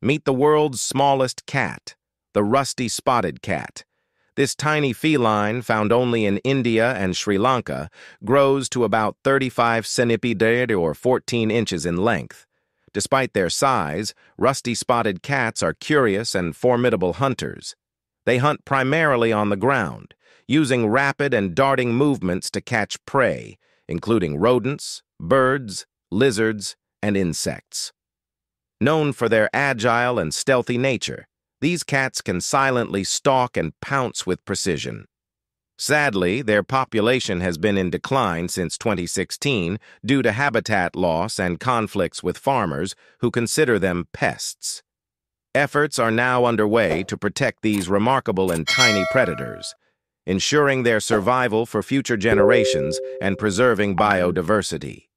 Meet the world's smallest cat, the rusty spotted cat. This tiny feline, found only in India and Sri Lanka, grows to about 35 centimeters or 14 inches in length. Despite their size, rusty spotted cats are curious and formidable hunters. They hunt primarily on the ground, using rapid and darting movements to catch prey, including rodents, birds, lizards, and insects. Known for their agile and stealthy nature, these cats can silently stalk and pounce with precision. Sadly, their population has been in decline since 2016 due to habitat loss and conflicts with farmers who consider them pests. Efforts are now underway to protect these remarkable and tiny predators, ensuring their survival for future generations and preserving biodiversity.